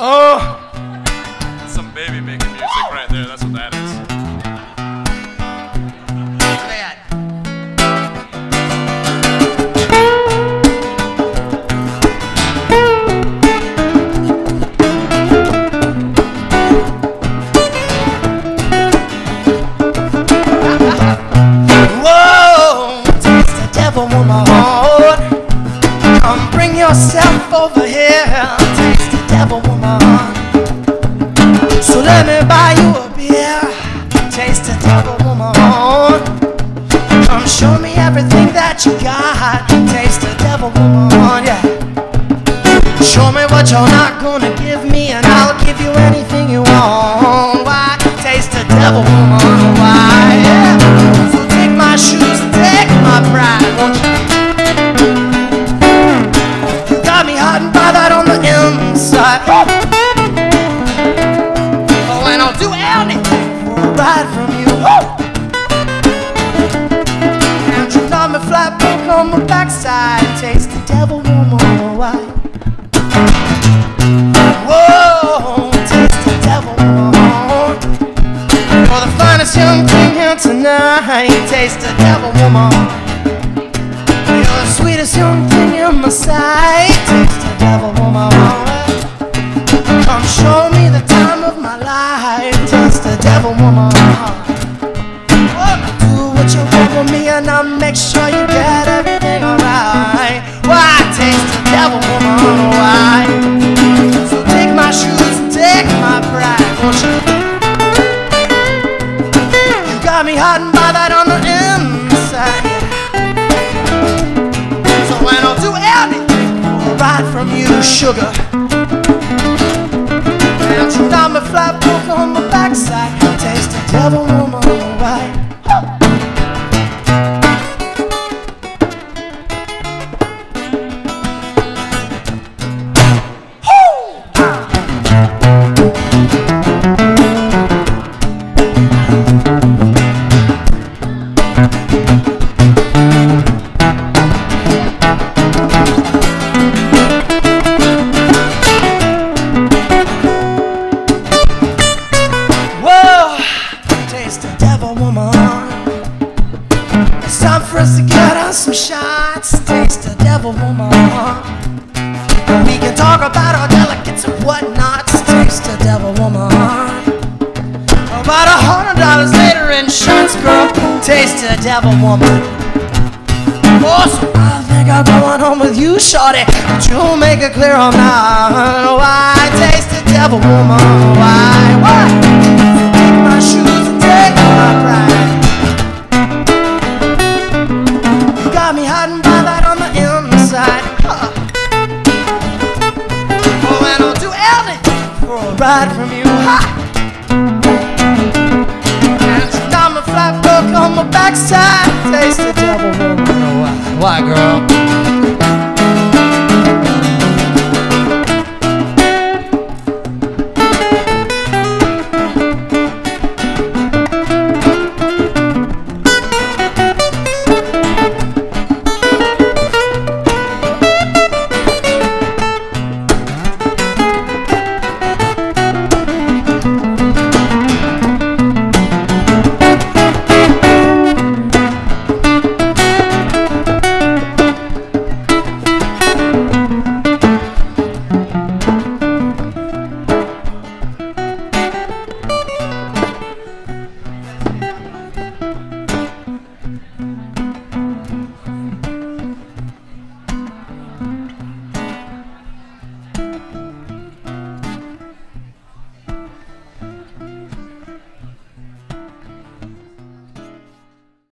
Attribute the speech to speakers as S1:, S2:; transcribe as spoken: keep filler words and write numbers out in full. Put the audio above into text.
S1: Oh, that's some baby making music right there. That's what that is.
S2: Whoa, taste the devil, woman. Come bring yourself over here. Taste the devil, woman. So let me buy you a beer. Taste the devil, woman. Come show me everything that you got. Taste the devil, woman. Yeah. Show me what you're not gonna give me, and I'll give you anything you want. Why? Taste the devil, woman. Why? Yeah. So take my shoes and take my pride, won't you? You got me hot and bothered on the inside. Oh, and I'll do anything for a ride from you. And you got me flat broke on my backside. Taste the devil, woman. Why? Whoa, taste the devil, woman. You're the finest young thing here tonight. Taste the devil, woman. You're the sweetest young thing in my sight. Taste the devil, woman. Come show me the time of my life. Taste the devil, woman. Do what you want with me, and I'll make sure you get everything alright. Why? Taste the devil, woman. Why? So take my shoes and take my pride, won't you? You got me hot and bothered on the inside. So when I'll do anything for a ride from you, sugar. And you got me flat broke on my backside. Taste the devil, woman. Why? It's time for us to get us some shots. Taste the devil, woman. We can talk about our delicates and whatnots. Taste the devil, woman. About a hundred dollars later in shots, girl. Taste the devil, woman. Oh, so I think I'm going home with you, shorty. But you'll make it clear I'm not. Why? Taste the devil, woman. Why? Why? Take my shoes and take my pride. Got me hot and bothered on the inside. Huh. Oh, and I'll do anything for a ride from you. Ha! And you got me flat broke on my backside. Taste the devil, woman. Why, why, girl?